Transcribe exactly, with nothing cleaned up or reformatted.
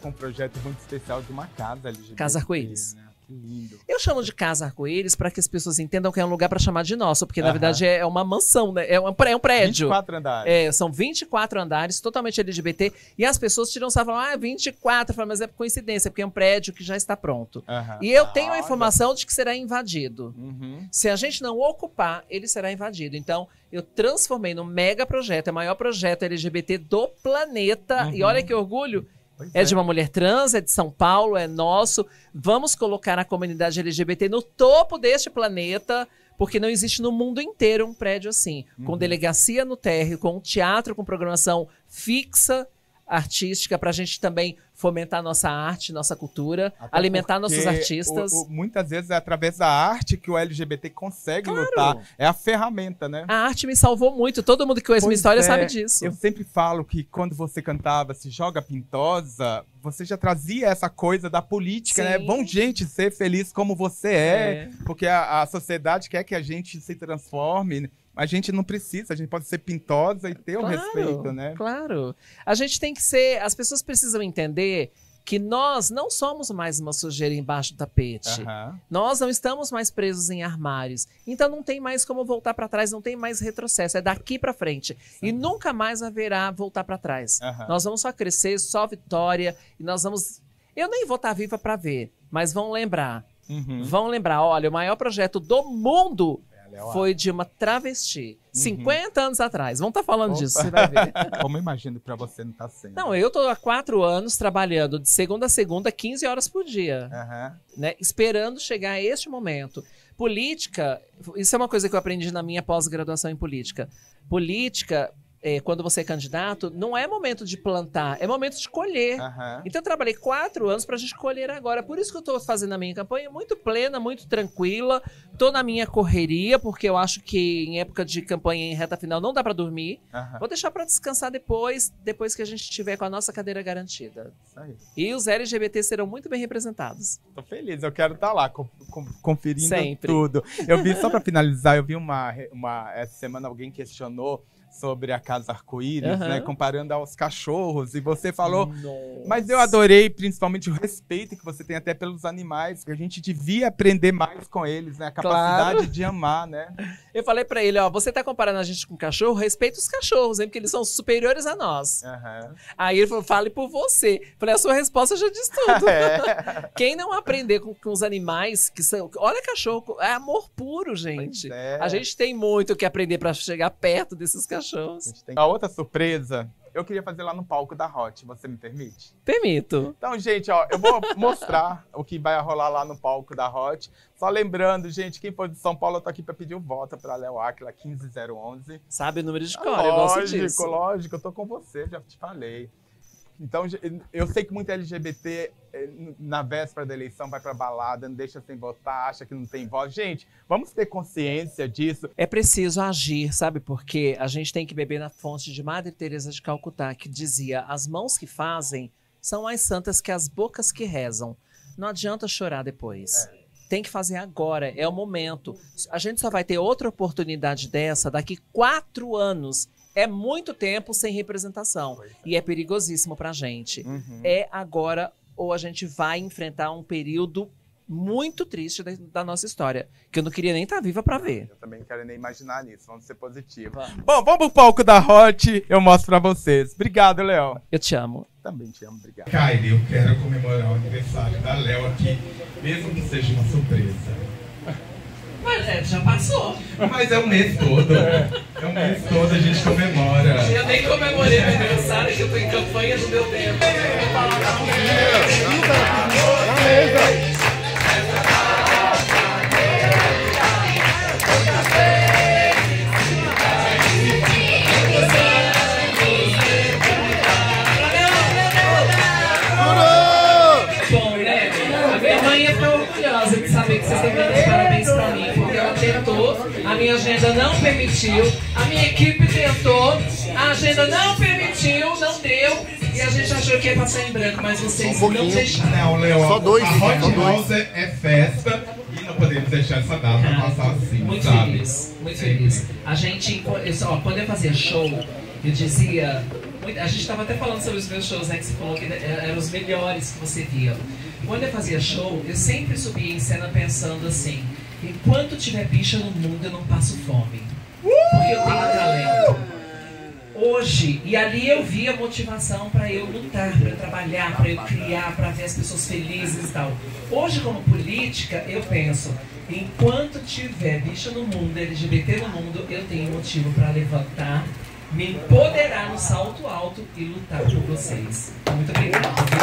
com um projeto muito especial de uma casa L G B T. Casa Arco-Íris. Né? Que lindo. Eu chamo de Casa Arco-Íris para que as pessoas entendam que é um lugar para chamar de nosso, porque na Aham. verdade é uma mansão, né? É um, é um prédio. vinte e quatro andares. É, são vinte e quatro andares, totalmente L G B T, e as pessoas tiram sarro e falam, ah, vinte e quatro, eu falo, mas é coincidência, porque é um prédio que já está pronto. Aham. E eu tenho a Olha. informação de que será invadido. Uhum. Se a gente não ocupar, ele será invadido. Então, eu transformei num mega projeto, é o maior projeto L G B T do planeta, Uhum. e olha que orgulho. Pois É de uma mulher trans, é de São Paulo, é nosso. Vamos colocar a comunidade L G B T no topo deste planeta, porque não existe no mundo inteiro um prédio assim. Com Uhum. delegacia no térreo, com teatro, com programação fixa, artística, para a gente também fomentar nossa arte, nossa cultura, Até alimentar porque nossos artistas. o- o- muitas vezes é através da arte que o L G B T consegue Claro. lutar. É a ferramenta, né? A arte me salvou muito. Todo mundo que conhece minha Pois história é, sabe disso. Eu sempre falo que quando você cantava Se Joga Pintosa, você já trazia essa coisa da política, Sim. né? Bom, gente, ser feliz como você é, É. porque a, a sociedade quer que a gente se transforme. A gente não precisa, a gente pode ser pintosa e ter o Claro, respeito, né? Claro. A gente tem que ser. As pessoas precisam entender que nós não somos mais uma sujeira embaixo do tapete. Aham. Nós não estamos mais presos em armários. Então não tem mais como voltar para trás, não tem mais retrocesso. É daqui para frente. E nunca mais haverá voltar para trás. Aham. Nós vamos só crescer, só vitória. E nós vamos. Eu nem vou estar viva para ver, mas vão lembrar. Uhum. Vão lembrar. Olha, o maior projeto do mundo Ela é o foi de uma travesti. cinquenta anos atrás. Vamos estar falando Opa. disso, você vai ver. Como eu imagino pra você não tá sendo. Não, eu tô há quatro anos trabalhando de segunda a segunda, quinze horas por dia, Aham. né? Esperando chegar a este momento. Política, isso é uma coisa que eu aprendi na minha pós-graduação em política. Política, é, quando você é candidato, não é momento de plantar, é momento de colher. Aham. Então eu trabalhei quatro anos pra gente colher agora. Por isso que eu tô fazendo a minha campanha muito plena, muito tranquila. Tô na minha correria, porque eu acho que em época de campanha em reta final não dá pra dormir. Aham. Vou deixar pra descansar depois, depois que a gente estiver com a nossa cadeira garantida. Isso aí. E os L G B T serão muito bem representados. Tô feliz, eu quero estar lá com- com- conferindo Sempre. tudo. Eu vi, só para finalizar, eu vi uma, uma. Essa semana alguém questionou sobre a Casa Arco-Íris, Aham. né? Comparando aos cachorros. E você falou. Nossa. Mas eu adorei, principalmente, o respeito que você tem até pelos animais, que a gente devia aprender mais com eles, né? A capacidade Claro. de amar, né? Eu falei pra ele, ó, você tá comparando a gente com cachorro? Respeita os cachorros, hein? Porque eles são superiores a nós. Aham. Aí ele falou, fale por você. Falei, a sua resposta já diz tudo. É. Quem não aprender com, com os animais que são... Olha cachorro, é amor puro, gente. Pois é. A gente tem muito o que aprender pra chegar perto desses A cachorros. gente tem- A outra surpresa, eu queria fazer lá no palco da Hot. Você me permite? Permito. Então, gente, ó, eu vou mostrar o que vai rolar lá no palco da Hot. Só lembrando, gente, quem for de São Paulo, eu tô aqui pra pedir o voto pra Léo Áquila, quinze zero onze. Sabe o número de cor, eu gosto Lógico, disso. lógico, eu tô com você, já te falei. Então, eu sei que muita L G B T, eh, na véspera da eleição, vai pra balada, não deixa sem votar, acha que não tem voz. Gente, vamos ter consciência disso. É preciso agir, sabe? Porque a gente tem que beber na fonte de Madre Teresa de Calcutá, que dizia: as mãos que fazem são mais santas que as bocas que rezam. Não adianta chorar depois. Tem que fazer agora, é o momento. A gente só vai ter outra oportunidade dessa daqui quatro anos. É muito tempo sem representação. E é perigosíssimo pra gente. Uhum. É agora ou a gente vai enfrentar um período muito triste da, da nossa história, que eu não queria nem estar viva pra ver. Eu também não quero nem imaginar nisso, vamos ser positivos. Vamos. Bom, vamos pro palco da Hot, eu mostro pra vocês. Obrigado, Léo. Eu te amo. Também te amo, obrigado. Kylie, eu quero comemorar o aniversário da Léo aqui, mesmo que seja uma surpresa. Mas é, já passou. Mas é o mês todo. É o mês todo, a gente comemora. Eu nem comemorei meu aniversário, que eu tô em campanha do meu tempo. Bom, né? A minha mãe é orgulhosa de saber que vocês estão dando os parabéns pra mim, porque ela tentou, a minha agenda não permitiu, a minha equipe tentou, a agenda não permitiu, não deu, e a gente achou que ia passar em branco, mas vocês não deixaram. Não, Léo, Só dois, a gente, Hot só dois. House é, é festa e não podemos deixar essa data passar assim, Muito sabe? feliz, muito feliz. A gente, ó, quando eu fazia show, eu dizia, muito, a gente estava até falando sobre os meus shows, né? Que você falou que eram os melhores que você via. Quando eu fazia show, eu sempre subia em cena pensando assim: enquanto tiver bicha no mundo, eu não passo fome. Porque eu tenho talento. Hoje, e ali eu vi a motivação para eu lutar, para eu trabalhar, para eu criar, para ver as pessoas felizes e tal. Hoje, como política, eu penso: enquanto tiver bicha no mundo, L G B T no mundo, eu tenho motivo para levantar, me empoderar no salto alto e lutar por vocês. Muito obrigada.